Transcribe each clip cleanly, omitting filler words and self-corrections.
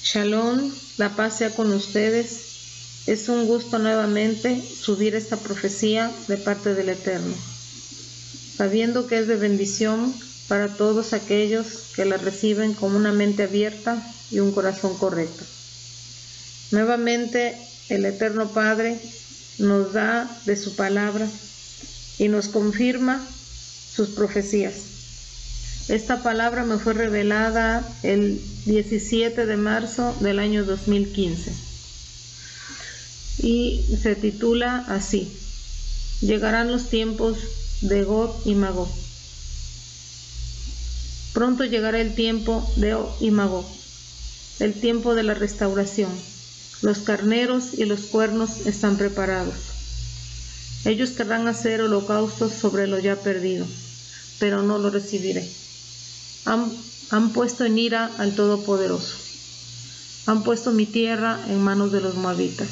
Shalom, la paz sea con ustedes. Es un gusto nuevamente subir esta profecía de parte del Eterno, sabiendo que es de bendición para todos aquellos que la reciben con una mente abierta y un corazón correcto. Nuevamente el Eterno Padre nos da de su palabra y nos confirma sus profecías. Esta palabra me fue revelada el 17 de marzo del año 2015 y se titula así: Llegarán los tiempos de Gog y Magog. Pronto llegará el tiempo de Gog y Magog, el tiempo de la restauración. Los carneros y los cuernos están preparados. Ellos querrán hacer holocaustos sobre lo ya perdido, pero no lo recibiré. Han puesto en ira al Todopoderoso. Han puesto mi tierra en manos de los moabitas.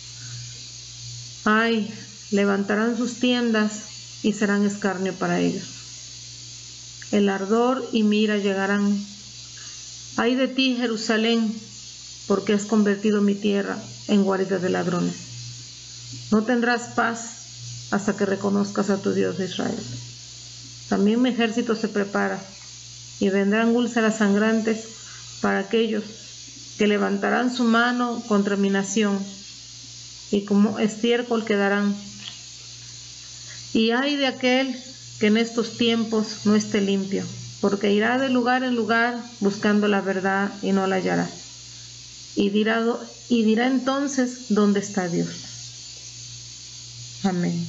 Ay, levantarán sus tiendas y serán escarnio para ellos. El ardor y mi ira llegarán. Ay de ti, Jerusalén, porque has convertido mi tierra en guarida de ladrones. No tendrás paz hasta que reconozcas a tu Dios de Israel. También mi ejército se prepara, y vendrán úlceras sangrantes para aquellos que levantarán su mano contra mi nación, y como estiércol quedarán. Y ay de aquel que en estos tiempos no esté limpio, porque irá de lugar en lugar buscando la verdad y no la hallará. Y dirá entonces, ¿dónde está Dios? Amén.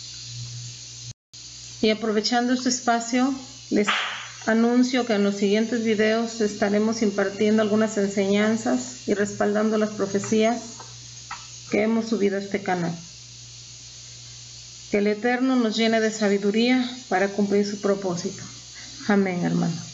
Y aprovechando este espacio, les anuncio que en los siguientes videos estaremos impartiendo algunas enseñanzas y respaldando las profecías que hemos subido a este canal. Que el Eterno nos llene de sabiduría para cumplir su propósito. Amén, hermanos.